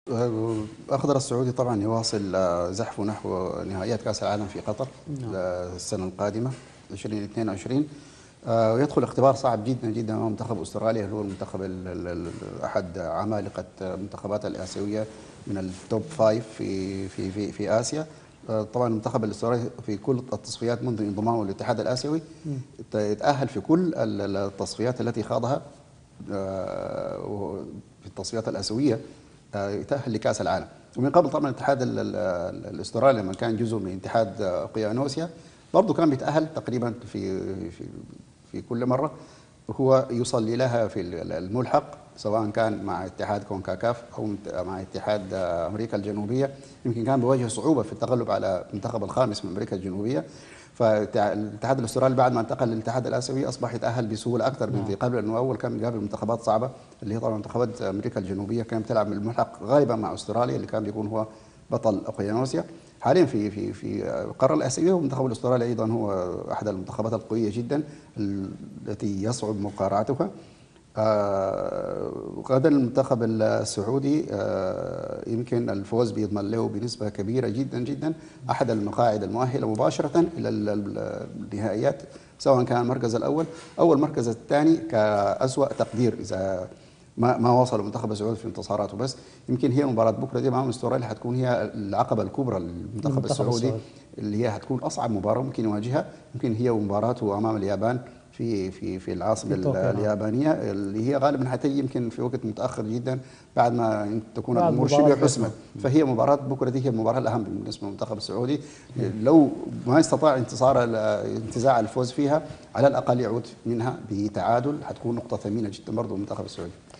الأخضر السعودي طبعا يواصل زحفه نحو نهائيات كأس العالم في قطر نعم. السنة القادمة 2022. ويدخل اختبار صعب جدا جدا امام منتخب استراليا، اللي هو المنتخب احد عمالقه المنتخبات الاسيويه من التوب فايف في اسيا. طبعا المنتخب الاسترالي في كل التصفيات منذ انضمامه للاتحاد الاسيوي يتاهل في كل التصفيات التي خاضها في التصفيات الاسيويه، يتاهل لكاس العالم. ومن قبل طبعا الاتحاد الاسترالي لما كان جزء من اتحاد اوقيانوسيا برضه كان بيتاهل تقريبا في في كل مره هو يوصل لها في الملحق، سواء كان مع اتحاد كونكاكاف او مع اتحاد امريكا الجنوبيه. يمكن كان بيواجه صعوبه في التغلب على المنتخب الخامس من امريكا الجنوبيه. فالاتحاد الاسترالي بعد ما انتقل للاتحاد الاسيوي اصبح يتاهل بسهوله اكثر من في قبل، لانه اول كان بيقابل منتخبات صعبه اللي هي طبعا منتخبات امريكا الجنوبيه، كانت بتلعب الملحق غالبا مع استراليا اللي كان بيكون هو بطل اوقيانوسيا. حاليا في القاره الاسيويه، والمنتخب الاسترالي ايضا هو احد المنتخبات القويه جدا التي يصعب مقارعتها. غدا المنتخب السعودي يمكن الفوز بيضمن له بنسبة كبيرة جدا جدا أحد المقاعد المؤهلة مباشرة إلى النهائيات، سواء كان المركز الأول أو المركز الثاني كأسوأ تقدير إذا ما وصل المنتخب السعودي في انتصاراته. بس يمكن هي مباراة بكرة دي مع استراليا حتكون هي العقبة الكبرى للمنتخب السعودي، اللي هي حتكون أصعب مباراة ممكن يواجهها. يمكن هي ومباراته أمام اليابان في العاصمه اليابانيه، اللي هي غالبا حتجي يمكن في وقت متاخر جدا بعد ما تكون الامور شبه حسمت. فهي مباراه بكره دي هي المباراه الاهم بالنسبه للمنتخب السعودي. لو ما استطاع انتزاع الفوز فيها، على الاقل يعود منها بتعادل، حتكون نقطه ثمينه جدا برضه للمنتخب السعودي.